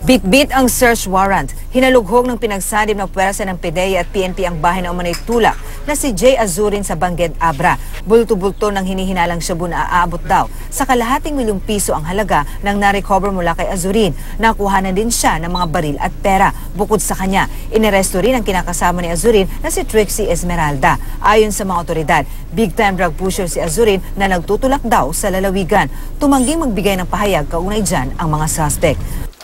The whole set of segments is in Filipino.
Bitbit ang search warrant. Hinalughog ng pinagsanib ng puwersa ng PDEA at PNP ang bahay ng Umano'y tulak na si J. Azurin sa Bangged, Abra. Bulto-bulto ng hinihinalang shabu na aabot daw sa kalahating milyong piso ang halaga ng narecover mula kay Azurin. Nakuhanan din siya ng mga baril at pera. Bukod sa kanya, inaresto rin ang kinakasama ni Azurin na si Trixie Esmeralda. Ayon sa mga otoridad, big-time drug pusher si Azurin na nagtutulak daw sa lalawigan. Tumangging magbigay ng pahayag kaugnay dyan ang mga suspect.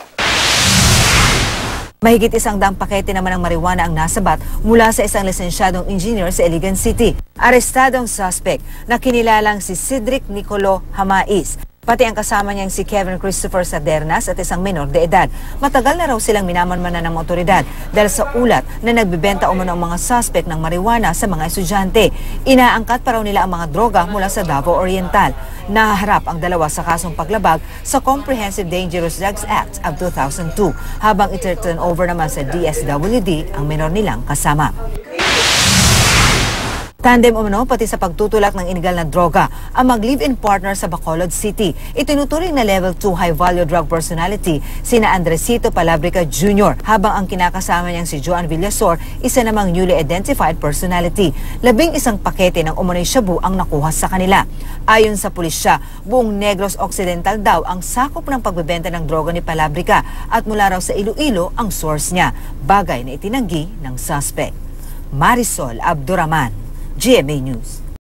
Mahigit 100 pakete naman ng marijuana ang nasabat mula sa isang lisensyadong engineer sa Iligan City. Arestado ang suspect na kinilalang si Cedric Nicolo Hamais. Pati ang kasama niyang si Kevin Christopher Sadernas at isang menor de edad. Matagal na raw silang minamanmanan ng mga otoridad dahil sa ulat na nagbibenta umano ang mga suspect ng marijuana sa mga estudyante. Inaangkat pa raw nila ang mga droga mula sa Davao Oriental. Nahaharap ang dalawa sa kasong paglabag sa Comprehensive Dangerous Drugs Act of 2002 habang iti-turn over naman sa DSWD ang menor nilang kasama. Tandem umano pati sa pagtutulak ng inigal na droga ang mag-live-in partner sa Bacolod City. Itinuturing na level 2 high-value drug personality sina Andresito Palabrica Jr. habang ang kinakasama niyang si Joan Villasor, isa namang newly identified personality. 11 pakete ng umano'y shabu ang nakuha sa kanila. Ayon sa pulisya, buong Negros Occidental daw ang sakop ng pagbebenta ng droga ni Palabrica at mula raw sa Iloilo ang source niya, bagay na itinanggi ng suspect. Marisol Abduraman, GMA News.